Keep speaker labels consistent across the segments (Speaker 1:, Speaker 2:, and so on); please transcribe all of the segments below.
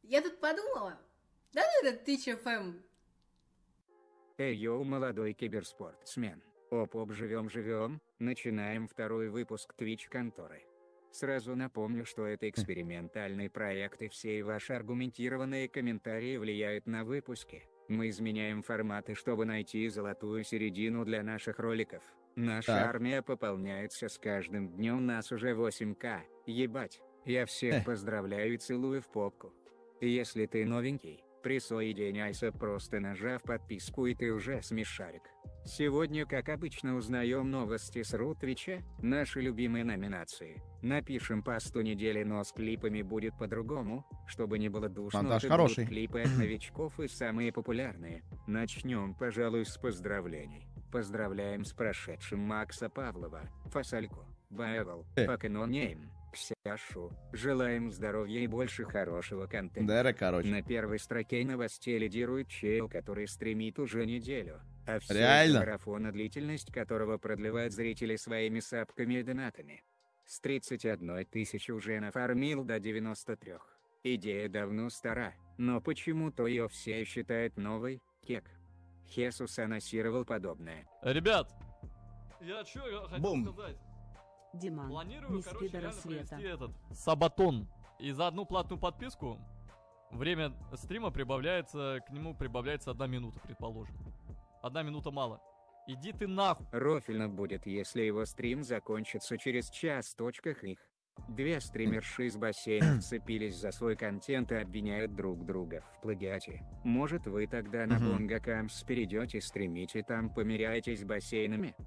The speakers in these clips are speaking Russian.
Speaker 1: Я тут подумала, да ну этот Twitch FM.
Speaker 2: Эй, йоу, молодой киберспортсмен. Оп-оп, живем. Начинаем второй выпуск Twitch-конторы. Сразу напомню, что это экспериментальный проект, и все ваши аргументированные комментарии влияют на выпуски. Мы изменяем форматы, чтобы найти золотую середину для наших роликов. Наша армия пополняется с каждым днем, нас уже 8К. Ебать, я всех поздравляю и целую в попку. Если ты новенький, присоединяйся, просто нажав подписку, и ты уже смешарик. Сегодня, как обычно, узнаем новости с ру Твича, наши любимые номинации. Напишем посту недели, но с клипами будет по-другому, чтобы не было душно.
Speaker 3: Монтаж хороший.
Speaker 2: Клипы от новичков и самые популярные. Начнем, пожалуй, с поздравлений. Поздравляем с прошедшим Макса Павлова, Фасальку, Баевал, Покенонейм, Ксяшу. Желаем здоровья и больше хорошего контента. На первой строке новостей лидирует чел, который стримит уже неделю. А все это марафона, длительность которого продлевает зрители своими сапками и донатами. С 31 тысячи уже нафармил до 93. Идея давно стара, но почему-то ее все считают новой. Кек. Хесус анонсировал подобное.
Speaker 4: Ребят, я что хотел сказать?
Speaker 5: Диман,
Speaker 4: Планирую,
Speaker 5: не спи до рассвета.
Speaker 4: провести этот сабатон. И за одну платную подписку время стрима прибавляется, к нему прибавляется 1 минута, предположим. 1 минута мало. Иди ты нахуй.
Speaker 2: Рофильно будет, если его стрим закончится через час. Их. Две стримерши из бассейна цепились за свой контент и обвиняют друг друга в плагиате. Может, вы тогда на Bongo Camps перейдете, стримите, там померяетесь бассейнами?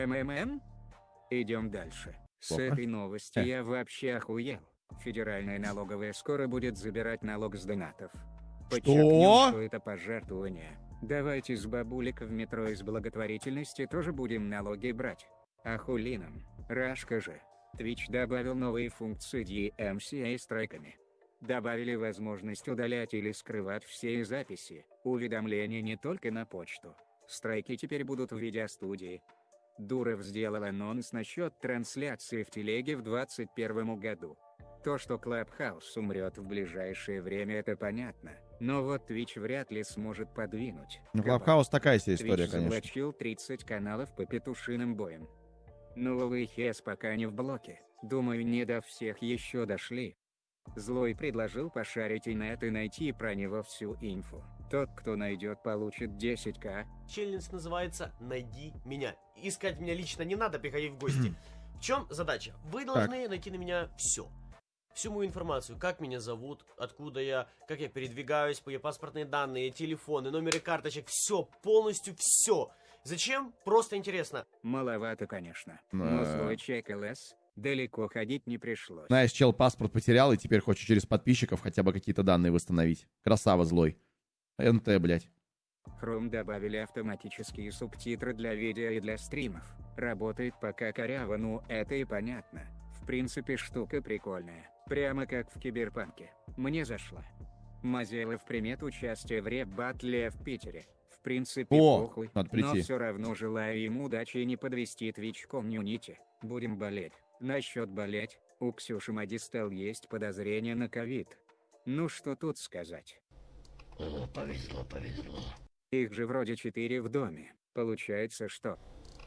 Speaker 2: Идем дальше. С этой новости я вообще охуел. Федеральная налоговая скоро будет забирать налог с донатов. Подчеркнем, что это пожертвование. Давайте с бабулек в метро из благотворительности тоже будем налоги брать. А хули нам? Рашка же. Twitch добавил новые функции DMCA с треками. Добавили возможность удалять или скрывать все записи, уведомления не только на почту. Страйки теперь будут в видеостудии. Дуров сделал анонс насчет трансляции в телеге в 2021 году. То, что Clubhouse умрет в ближайшее время, это понятно. Но вот Twitch вряд ли сможет подвинуть.
Speaker 3: Ну, Clubhouse такая себе история,
Speaker 2: Twitch
Speaker 3: конечно.
Speaker 2: заблочил 30 каналов по петушиным боям. Новый Хес пока не в блоке. Думаю, не до всех еще дошли. Злой предложил пошарить инет и найти про него всю инфу. Тот, кто найдет, получит 10К.
Speaker 6: Челлендж называется «Найди меня». Искать меня лично не надо, приходи в гости. В чем задача? Вы должны найти на меня все. Всю мою информацию, как меня зовут, откуда я, как я передвигаюсь, мои паспортные данные, телефоны, номеры карточек, все, полностью все. Зачем? Просто интересно.
Speaker 2: Маловато, конечно. Но злой чек ЛС, далеко ходить не пришлось.
Speaker 3: Знаешь, чел паспорт потерял и теперь хочет через подписчиков хотя бы какие-то данные восстановить. Красава злой. НТ, блять.
Speaker 2: Chrome добавили автоматические субтитры для видео и для стримов. Работает пока коряво, ну это и понятно. В принципе, штука прикольная. Прямо как в Киберпанке. Мне зашла. Мазелов примет участие в рэп-баттле в Питере. В принципе, похуй, но все равно желаю ему удачи и не подвести Twitch комьюнити. Будем болеть. Насчет болеть, у Ксюши Мадистел есть подозрение на ковид. Ну что тут сказать?
Speaker 7: Повезло.
Speaker 2: Их же вроде 4 в доме. Получается, что...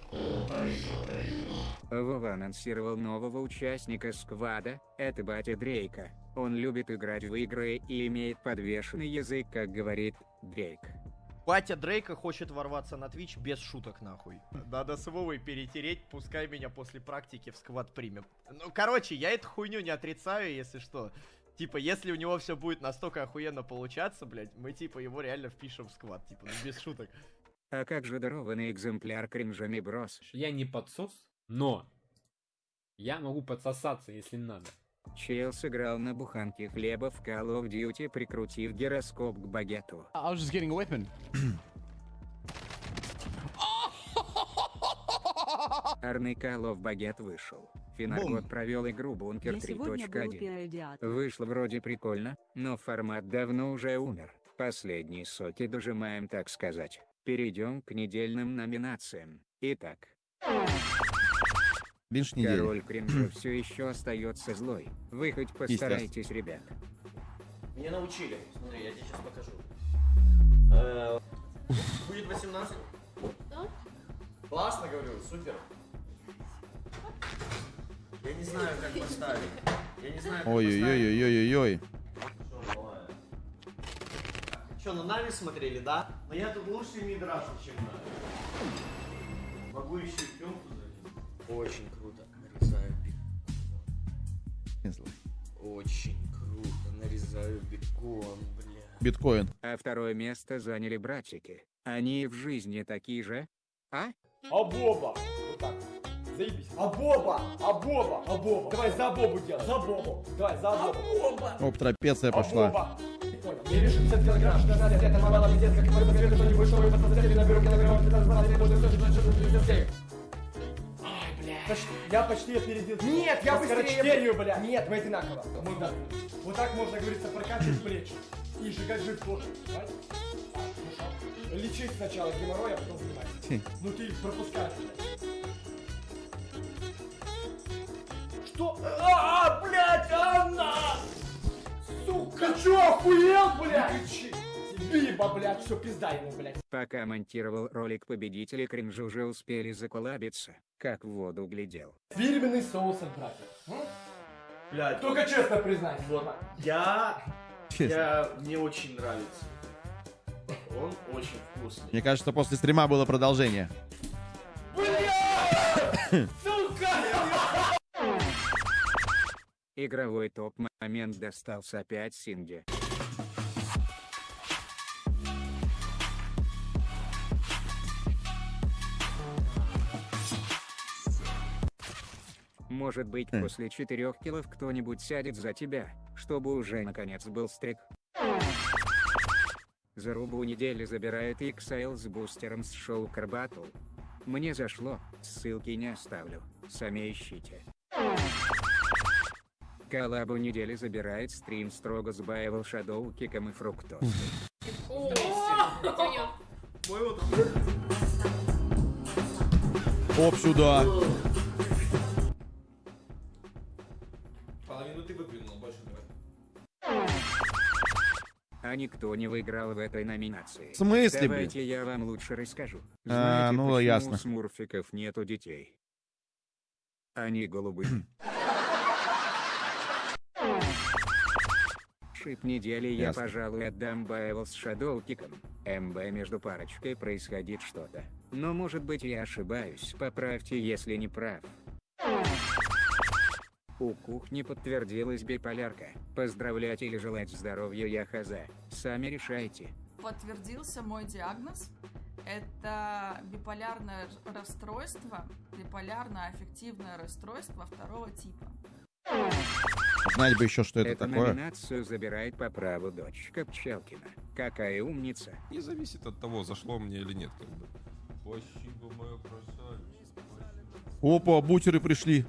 Speaker 2: Вова анонсировал нового участника сквада, это батя Дрейка. Он любит играть в игры и имеет подвешенный язык, как говорит Дрейк.
Speaker 8: Батя Дрейка хочет ворваться на Twitch без шуток, нахуй. Надо с Вовой перетереть, пускай меня после практики в сквад примем. Ну, короче, я эту хуйню не отрицаю, если что. Типа, если у него все будет настолько охуенно получаться, блядь, мы типа его реально впишем в сквад, типа, ну, без шуток.
Speaker 2: А как же дарованный экземпляр кринжами брос?
Speaker 9: Я не подсос, но я могу подсосаться, если надо.
Speaker 2: Чел сыграл на буханке хлеба в Call of Duty, прикрутив гироскоп к багету.
Speaker 10: I was just getting a weapon.
Speaker 2: Арный Call of багет вышел. Финагод провел игру Бункер 3.1. Вышло вроде прикольно, но формат давно уже умер. Последние соки дожимаем, так сказать. Перейдем к недельным номинациям. Итак.
Speaker 3: Бинж недели.
Speaker 2: Король кринжа все еще остается злой. Вы хоть постарайтесь, ребят.
Speaker 6: Меня научили. Смотри, я тебе сейчас покажу. Будет 18.
Speaker 1: Да?
Speaker 6: Классно, говорю, супер. Я не знаю, как поставить. Я не знаю, как поставить.
Speaker 3: Ой-ой-ой-ой-ой-ой.
Speaker 6: Что, на Нави смотрели, да? Но я тут лучше мидраж, чем Нави. Могу еще и пленку залить. Очень круто. Нарезаю бекон. Очень круто. Нарезаю бекон, бля.
Speaker 3: Биткоин.
Speaker 2: А второе место заняли братики. Они в жизни такие же? А?
Speaker 10: А Боба! Вот так. Заебись. А Боба! А Боба! А Боба! Давай за Бобу делай. За Бобу. Давай за Бобу. А Боба!
Speaker 3: Оп, трапеция пошла.
Speaker 10: Боба! Понял. Я решу 50 килограмм, что надо, это мало, пиздец, как мы это что не вышло, и посмотрели, наберу килограмм, 15 баллов, и буду все. Ай, бля. Я почти опередил. Нет, я быстрее. Скорочтению, бля. Нет, мы одинаково. Вот так можно, говорится, прокачивать плечи. И сжигать жир тоже. Понимаете? Лечить сначала геморрой, а потом занимайся. Ну ты пропускаешь, блядь. Что? Блядь, Анна! Сука! Ты чё, охуел, блядь? Не кричи! Биба, блядь, все, пизда ему, блядь.
Speaker 2: Пока монтировал ролик, победители кринжа уже успели заколабиться, как в воду глядел.
Speaker 10: Фирменный соус от братьев.
Speaker 6: Блядь,
Speaker 10: только честно признайся.
Speaker 6: Вот, мне очень нравится. Он очень вкусный.
Speaker 3: Мне кажется, после стрима было продолжение.
Speaker 10: Блядь! Сука!
Speaker 2: Игровой топ-момент достался опять Синге. Может быть, после 4 киллов кто-нибудь сядет за тебя, чтобы уже наконец был стрик. Зарубу недели забирает XL с бустером с шоу Карбатл. Мне зашло, ссылки не оставлю, сами ищите. Коллабу недели забирает стрим строго с Байвел Шадоу Киком и Фруктос.
Speaker 3: Оп, сюда.
Speaker 10: Половину ты выплюнул, больше давай.
Speaker 2: А никто не выиграл в этой номинации.
Speaker 3: В смысле, блин?
Speaker 2: Давайте я вам лучше расскажу. Знаете,
Speaker 3: ну
Speaker 2: почему
Speaker 3: ясно.
Speaker 2: у смурфиков нету детей? Они голубые. Шип недели я,
Speaker 3: Ясно.
Speaker 2: пожалуй, отдам Байвел с Шадоукиком. МБ между парочкой происходит что-то. Но может быть я ошибаюсь, поправьте, если не прав. У кухни подтвердилась биполярка. Поздравлять или желать здоровья я хаза. Сами решайте.
Speaker 11: Подтвердился мой диагноз. Это биполярное расстройство, биполярно-аффективное расстройство второго типа.
Speaker 3: Знать бы еще, что это
Speaker 2: Эту
Speaker 3: такое.
Speaker 2: номинацию забирает по праву дочка Пчелкина. Какая умница.
Speaker 12: Не зависит от того, зашло мне или нет, как бы. Спасибо, моя красавица.
Speaker 3: Опа, бутеры пришли.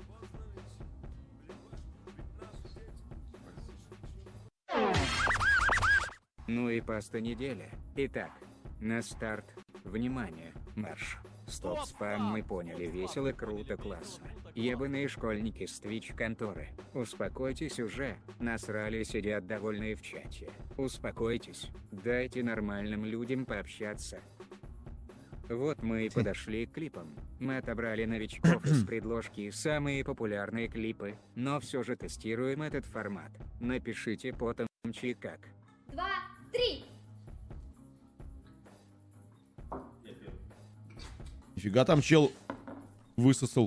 Speaker 2: Ну и паста неделя. Итак, на старт. Внимание, марш. Стоп, спам, мы поняли, весело, круто, классно. Ебаные школьники с Twitch-конторы. Успокойтесь уже, насрали, сидят довольные в чате. Успокойтесь, дайте нормальным людям пообщаться. Вот мы и подошли к клипам. Мы отобрали новичков из предложки самые популярные клипы, но все же тестируем этот формат. Напишите потом как.
Speaker 13: 2, 3.
Speaker 3: Нифига там чел высосал.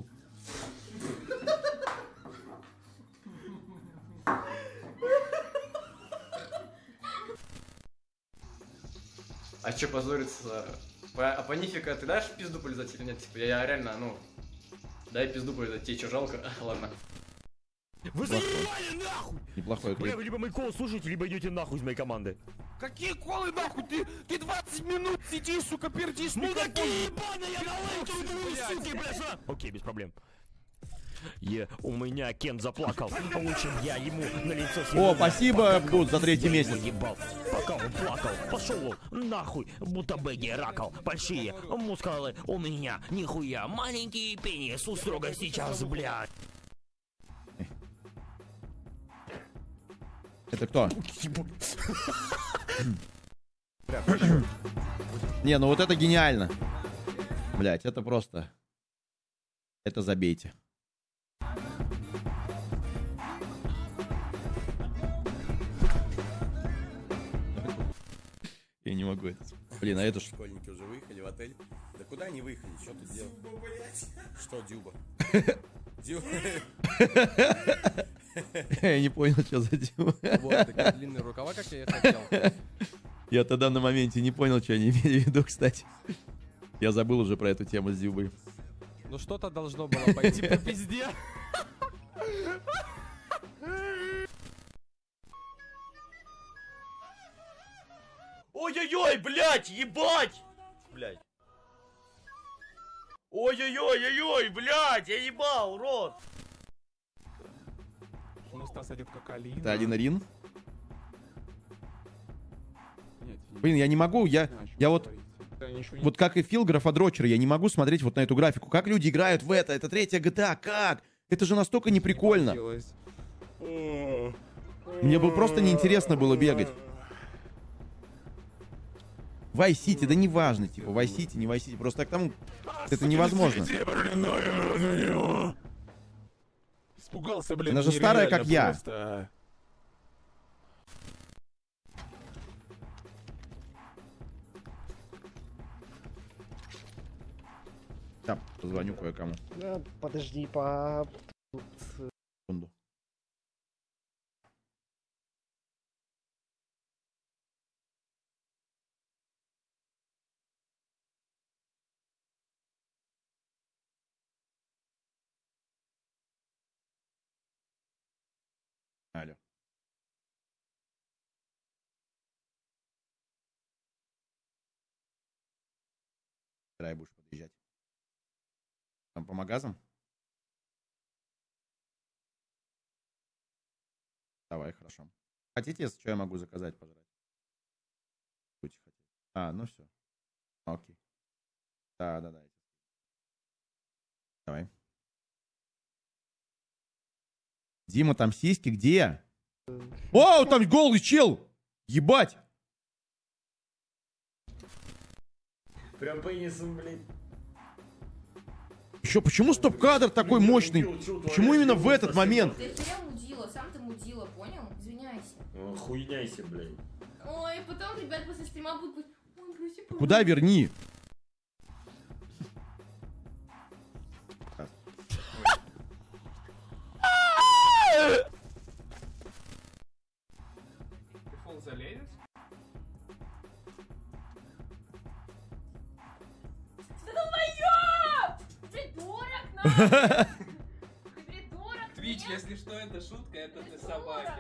Speaker 14: А чё позориться? А по нифига ты дашь пизду полезать или нет? Типа я реально, дай пизду полезать, тебе чё жалко? Ладно.
Speaker 15: Вы заебали нахуй!
Speaker 3: Неплохой клип.
Speaker 15: Бля, вы либо мои колы слушаете, либо идете нахуй из моей команды. Какие колы нахуй? Ты 20 минут сидишь, сука, пердишь. Мудаки ебаные, я на лайке, суки, бля, окей, без проблем. У меня Кен заплакал, лучше я ему на лицо
Speaker 3: О, спасибо, Бут, за 3-й месяц.
Speaker 15: Ебал. Пока он плакал, пошел он нахуй, будто бэги ракал. Большие мускулы у меня, нихуя, маленький пенис, устрога сейчас, блядь.
Speaker 3: Это кто? Не, ну вот это гениально. Блять, это просто... Это забейте. Я не могу это. Блин, а это что?
Speaker 16: Школьники уже выехали в отель. Да куда они выехали? Что тут делать? Что, Дюба? Дюба?
Speaker 3: Я не понял, что за Дюба.
Speaker 17: Вот, такие длинные рукава, как я и хотел.
Speaker 3: Я тогда на моменте не понял, что они имели в виду, кстати. Я забыл уже про эту тему с Дюбой.
Speaker 17: Ну что-то должно было пойти по пизде.
Speaker 6: Ой-ой-ой, блядь, ебать! Блядь. Ой-ой-ой-ой-ой, блядь, я ебал, рот!
Speaker 12: Стас одет как Алина.
Speaker 3: Это Алина Рин? Блин, я не могу, я вот... Вот как и Фил Графодрочер, я не могу смотреть вот на эту графику. Как люди играют в это? Это третья GTA, как? Это же настолько неприкольно. Мне бы просто неинтересно было бегать. Vice City, да неважно, типа, Vice City, не Vice City, просто к тому, это невозможно.
Speaker 12: Испугался, блин.
Speaker 3: Она же старая, как я.
Speaker 12: Просто.
Speaker 3: Да, позвоню кое-кому.
Speaker 18: Да, подожди, по...
Speaker 3: Секунду. Алло. Когда будешь подъезжать? Там по магазам? Давай, хорошо. Хотите, если что, я могу заказать пожрать? Будете хотеть. А, ну все. Окей. Да. Давай. Дима, там сиськи где? О, там голый чел! Ебать!
Speaker 6: Прям пенисом, блядь.
Speaker 3: Еще почему стоп-кадр такой мощный? Почему именно в этот момент?
Speaker 19: Ты херя мудила, сам ты мудила, понял? Извиняйся.
Speaker 6: Хуйняйся, блядь.
Speaker 19: Ой, потом ребят после стрима будут... Ой, прости,
Speaker 3: Куда верни?
Speaker 12: Ты залезешь?
Speaker 19: Придурок, нахуй! Ты придурок!
Speaker 12: Твич, если что, это шутка, это для собаки.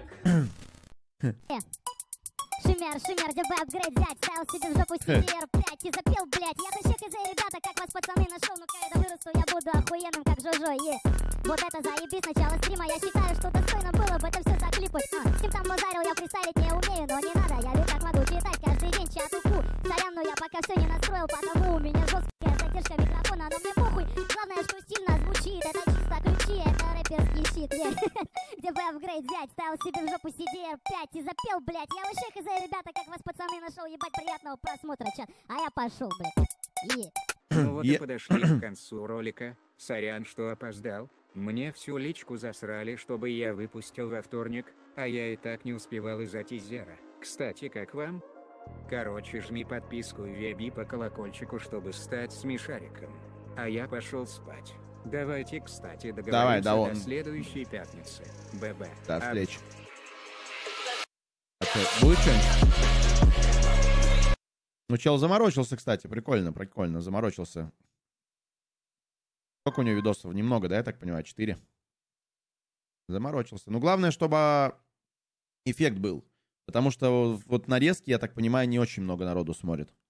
Speaker 20: Шумер, ДБ апгрейд взять, ставил себе в жопу CDR5 и запел, блять. Я тащик из-за ребята, как вас пацаны нашел, ну когда вырасту, я буду охуенным, как Жожо, Вот это заебись, начало стрима, я считаю, что достойно было бы это все заклипать. Тим там базарил, я фристайлить не умею, но не надо, я ведь так могу читать каждый день чат уку. Сорян, но я пока все не настроил, потому у меня жесткая задержка микрофона, но мне похуй. Главное, что стильно звучит, это чисто ключи, это рэперский щит. ДБ апгрейд взять, ставил себе в жопу CDR5 и запел, блять. Я вообще хз, ребята, как вас пацаны нашел, ебать, приятного просмотра, чат. А я пошел, блять.
Speaker 2: Ну вот и подошли к концу ролика. Сорян, что опоздал. Мне всю личку засрали, чтобы я выпустил во вторник, а я и так не успевал из-за тизера. Кстати, как вам? Короче, жми подписку и веби по колокольчику, чтобы стать смешариком. А я пошел спать. Давайте, кстати, договоримся до следующей пятницы. ББ.
Speaker 3: До встречи. Будет что-нибудь? Ну, чел заморочился, кстати. Прикольно, заморочился. Сколько у него видосов? Немного, да, я так понимаю? 4. Заморочился. Ну, главное, чтобы эффект был. Потому что вот нарезки, я так понимаю, не очень много народу смотрит.